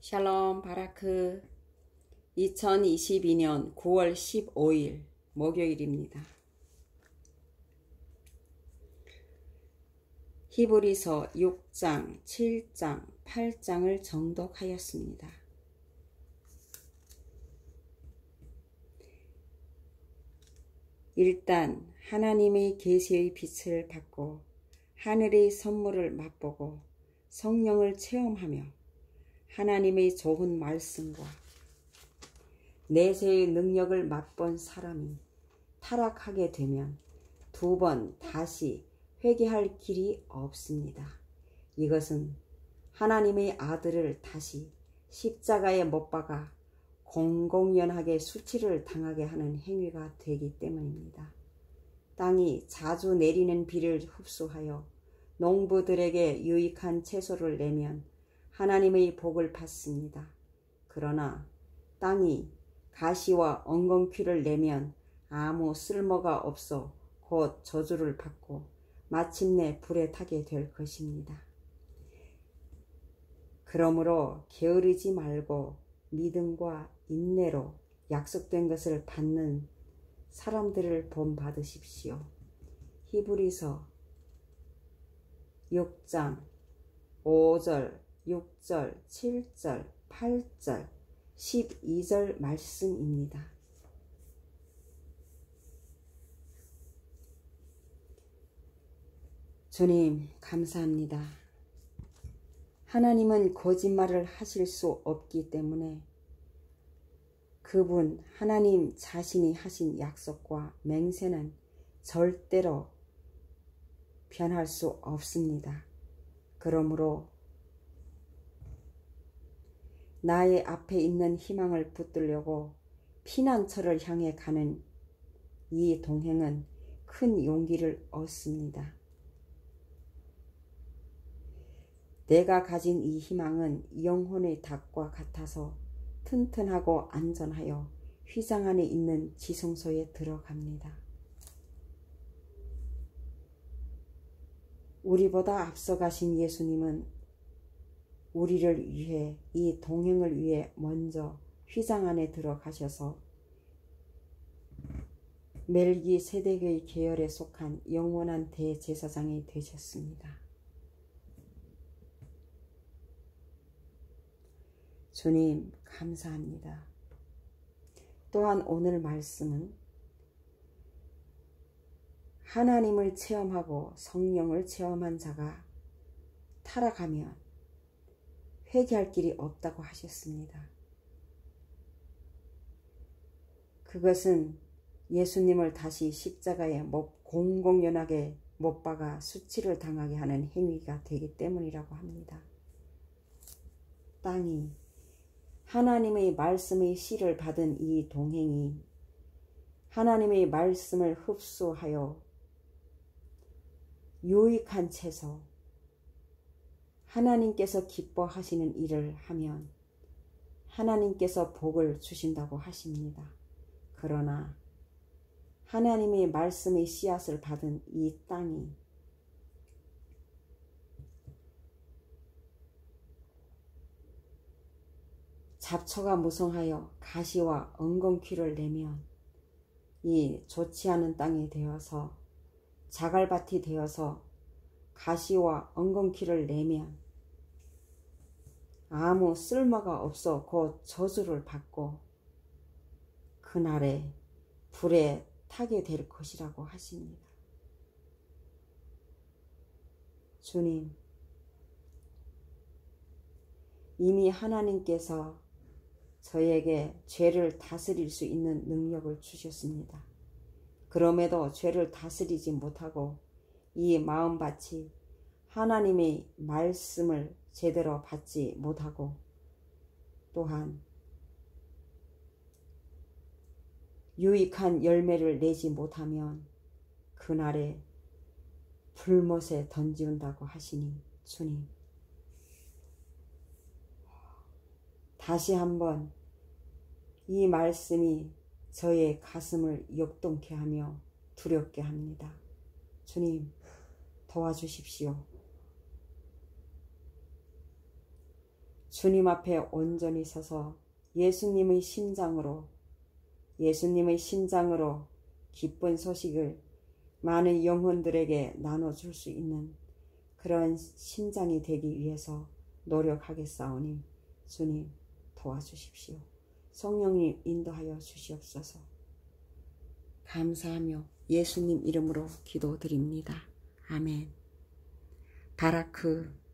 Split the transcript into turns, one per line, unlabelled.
샬롬 바라크. 2022년 9월 15일 목요일입니다. 히브리서 6장, 7장, 8장을 정독하였습니다. 일단 하나님의 계시의 빛을 받고 하늘의 선물을 맛보고 성령을 체험하며 하나님의 좋은 말씀과 내세의 능력을 맛본 사람이 타락하게 되면 두 번 다시 회개할 길이 없습니다. 이것은 하나님의 아들을 다시 십자가에 못 박아 공공연하게 수치를 당하게 하는 행위가 되기 때문입니다. 땅이 자주 내리는 비를 흡수하여 농부들에게 유익한 채소를 내면 하나님의 복을 받습니다. 그러나 땅이 가시와 엉겅퀴를 내면 아무 쓸모가 없어 곧 저주를 받고 마침내 불에 타게 될 것입니다. 그러므로 게으르지 말고 믿음과 인내로 약속된 것을 받는 사람들을 본받으십시오. 히브리서 6장 5절 6절, 7절, 8절, 12절 말씀입니다. 주님, 감사합니다. 하나님은 거짓말을 하실 수 없기 때문에 그분 하나님 자신이 하신 약속과 맹세는 절대로 변할 수 없습니다. 그러므로 나의 앞에 있는 희망을 붙들려고 피난처를 향해 가는 이 동행은 큰 용기를 얻습니다. 내가 가진 이 희망은 영혼의 닭과 같아서 튼튼하고 안전하여 휘장 안에 있는 지성소에 들어갑니다. 우리보다 앞서 가신 예수님은 우리를 위해, 이 동행을 위해 먼저 휘장 안에 들어가셔서 멜기세덱의 계열에 속한 영원한 대제사장이 되셨습니다. 주님, 감사합니다. 또한 오늘 말씀은 하나님을 체험하고 성령을 체험한 자가 타락하면 회개할 길이 없다고 하셨습니다. 그것은 예수님을 다시 십자가에 공공연하게 못 박아 수치를 당하게 하는 행위가 되기 때문이라고 합니다. 땅이 하나님의 말씀의 씨를 받은 이 동행이 하나님의 말씀을 흡수하여 유익한 채소, 하나님께서 기뻐하시는 일을 하면 하나님께서 복을 주신다고 하십니다. 그러나 하나님의 말씀의 씨앗을 받은 이 땅이 잡초가 무성하여 가시와 엉겅퀴를 내면 이 좋지 않은 땅이 되어서 자갈밭이 되어서 가시와 엉겅퀴를 내면 아무 쓸모가 없어 곧 저주를 받고 그날에 불에 타게 될 것이라고 하십니다. 주님, 이미 하나님께서 저에게 죄를 다스릴 수 있는 능력을 주셨습니다. 그럼에도 죄를 다스리지 못하고 이 마음밭이 하나님의 말씀을 제대로 받지 못하고 또한 유익한 열매를 내지 못하면 그날에 불못에 던지운다고 하시니 주님, 다시 한번 이 말씀이 저의 가슴을 역동케 하며 두렵게 합니다. 주님, 도와주십시오. 주님 앞에 온전히 서서 예수님의 심장으로 기쁜 소식을 많은 영혼들에게 나눠줄 수 있는 그런 심장이 되기 위해서 노력하겠사오니 주님 도와주십시오. 성령님 인도하여 주시옵소서. 감사하며 예수님 이름으로 기도드립니다. 아멘. 바라크